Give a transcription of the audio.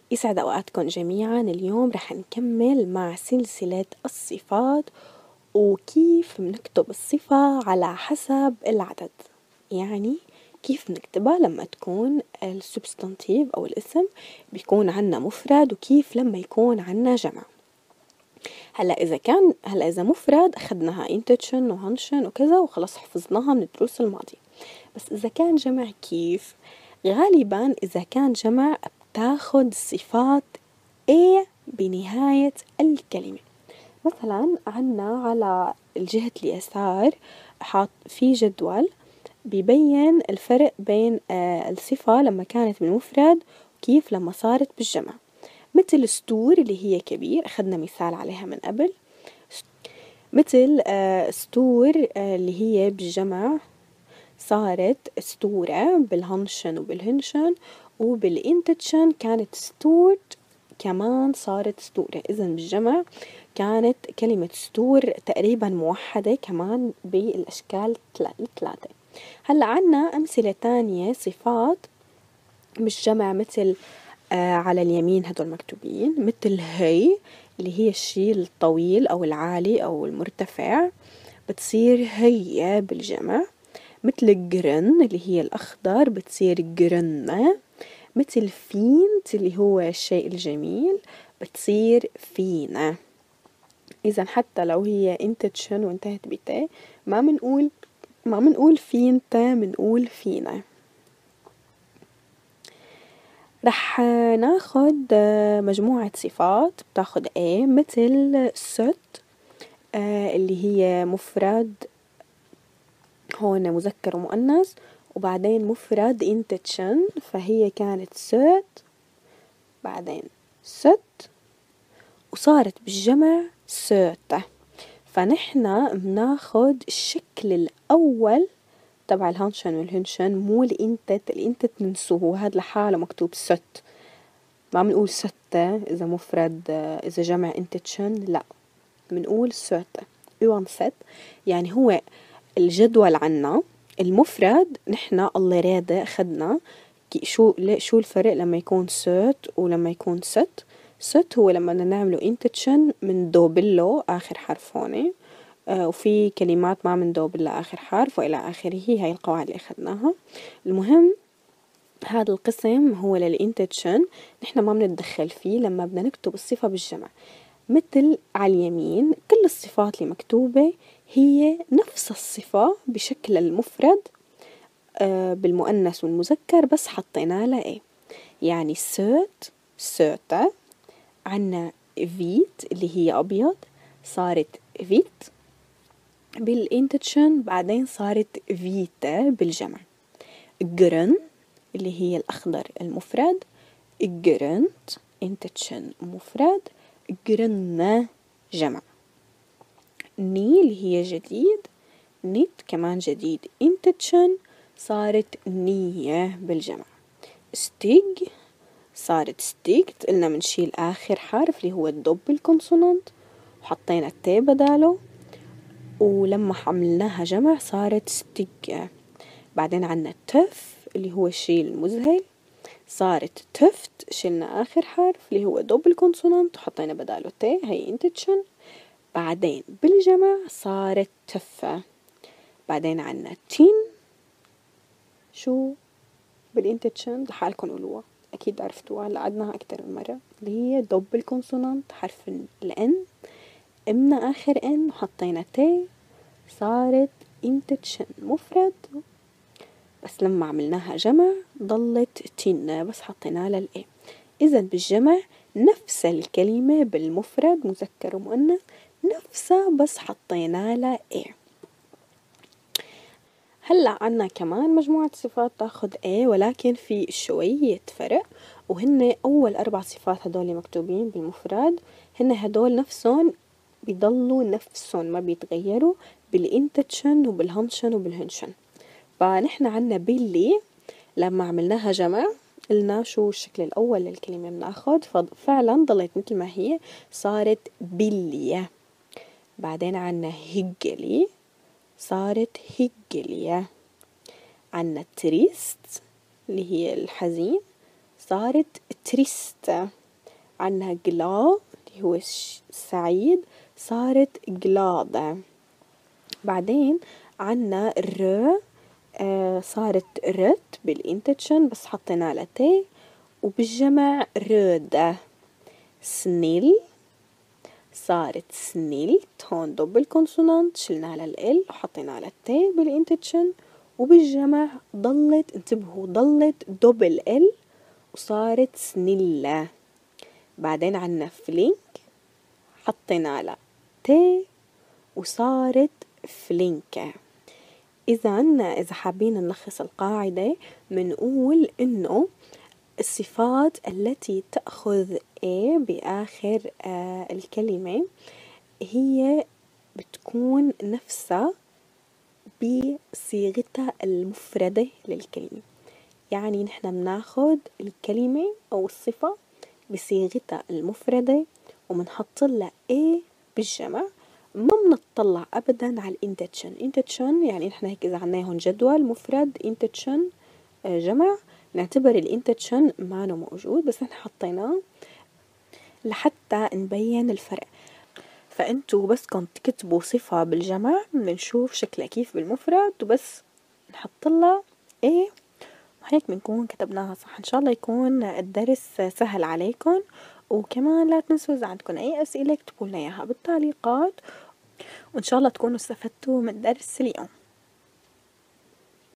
يسعد أوقاتكم جميعا. اليوم رح نكمل مع سلسلة الصفات وكيف بنكتب الصفة على حسب العدد. يعني كيف بنكتبها لما تكون السبستانتيف أو الاسم بيكون عنا مفرد، وكيف لما يكون عنا جمع. هلا إذا مفرد أخدناها intention وهنشن وكذا وخلاص حفظناها من الدروس الماضية. بس إذا كان جمع كيف؟ غالبا إذا كان جمع بتاخد صفات A بنهاية الكلمة. مثلا عنا على الجهة اليسار حاط في جدول بيبين الفرق بين الصفة لما كانت بالمفرد وكيف لما صارت بالجمع. مثل ستور اللي هي كبير، أخذنا مثال عليها من قبل. مثل ستور اللي هي بالجمع صارت ستورة بالهنشن وبالهنشن، وبالإنتشن كانت ستورد كمان صارت ستورة. إذن بالجمع كانت كلمة ستور تقريبا موحدة كمان بالأشكال الثلاثة. هلأ عنا أمثلة تانية صفات مش جمع، مثل على اليمين هدول مكتوبين، مثل هي اللي هي الشيء الطويل أو العالي أو المرتفع، بتصير هي بالجمع. مثل جرن اللي هي الأخضر بتصير جرنة. مثل فينت اللي هو الشيء الجميل بتصير فينا. إذا حتى لو هي انتشن وانتهت بتا ما منقول فينتا، منقول فينا. رح ناخد مجموعة صفات بتاخد A، مثل ست اللي هي مفرد، هون مذكر ومؤنث، وبعدين مفرد intention، فهي كانت ست بعدين ست وصارت بالجمع سوتة. فنحنا بناخد الشكل الأول تبع الهنشن والهنشن، مو الإنتت ننسوه، هاد لحاله مكتوب ست، ما بنقول ستة إذا مفرد. إذا جمع انتشن لا، بنقول سوتة ست. يعني هو الجدول عنا المفرد نحنا الله راده أخدنا شو الفرق لما يكون سوت ولما يكون ست. ست هو لما بدنا نعمله انتشن من دوبله آخر حرف هون، وفي كلمات ما من دوبله آخر حرف وإلى آخره. هاي القواعد اللي أخدناها. المهم هذا القسم هو للإنتشن، نحنا ما بنتدخل فيه لما بدنا نكتب الصفة بالجمع. مثل على اليمين كل الصفات اللي مكتوبة هي نفس الصفة بشكل المفرد بالمؤنث والمذكر، بس حطينا لها إيه. يعني سوت سوتا. عنا فيت اللي هي أبيض صارت فيت بالإنتشن، بعدين صارت فيتا بالجمع. جرن اللي هي الأخضر المفرد، جرنت إنتشن مفرد، جرنا جمع. ني اللي هي جديد، نيت كمان جديد إنتشن صارت نية بالجمع. ستيج صارت ستيكت، قلنا منشيل آخر حرف اللي هو الدبل كونسونانت وحطينا التي بداله، ولما عملناها جمع صارت ستيج. بعدين عنا تف اللي هو الشيء المذهل، صارت تفت، شلنا آخر حرف اللي هو دبل كونسونانت وحطينا بداله تي، هي انتشن. بعدين بالجمع صارت تفة. بعدين عنا تين، شو بالانتشن لحالكم قولوها أكيد عرفتوها، هلا عدناها أكتر من مرة، اللي هي دبل كونسونانت حرف الN، قمنا آخر N وحطينا تي، صارت انتشن مفرد. بس لما عملناها جمع ضلت تين بس حطينا لها الإيه. إذا بالجمع نفس الكلمة بالمفرد مذكر ومؤنث نفسها بس حطينا لها إيه. هلأ عنا كمان مجموعة صفات تاخد A، ولكن في شوية فرق، وهن أول 4 صفات هدول مكتوبين بالمفرد هن هدول نفسهم بيضلوا نفسهم ما بيتغيروا بالإنتشن وبالهنشن وبالهنشن. فنحن عنا بيلي لما عملناها جمع قلنا شو الشكل الأول للكلمة بناخد، ففعلا ضلت مثل ما هي صارت بلية. بعدين عنا هجلي صارت هجلية. عنا تريست اللي هي الحزين صارت تريستا. عنا glad اللي هو سعيد صارت glada. بعدين عنا صارت رت بالإنتشن بس حطينا لها تي، وبالجمع رودة. سنيل صارت سنيلت، هون دبل كونسونانت شلنا لها ال وحطينا لها التي بالإنتشن، وبالجمع ضلت، انتبهوا ضلت دبل ال وصارت سنيلة. بعدين عنا فلينك حطينا لها تي وصارت فلينكة. إذا حابين نلخص القاعدة منقول إنه الصفات التي تأخذ A بآخر الكلمة هي بتكون نفسها بصيغتها المفردة للكلمة. يعني نحن بناخد الكلمة أو الصفة بصيغتها المفردة ومنحط لها A بالجمع، ما بنطلع أبدا على الانتشن. يعني نحن هيك إذا عنا هون جدول مفرد انتشن جمع، نعتبر الانتشن مانو موجود بس نحن حطيناه لحتى نبين الفرق. فأنتوا بس كنت تكتبوا صفة بالجمع بنشوف شكلها كيف بالمفرد وبس نحط لها إيه، وهيك بنكون كتبناها صح. إن شاء الله يكون الدرس سهل عليكم، وكمان لا تنسوا إذا عندكم أي أسئلة اكتبوا لنا إياها بالتعليقات، وإن شاء الله تكونوا استفدتوا من درس اليوم.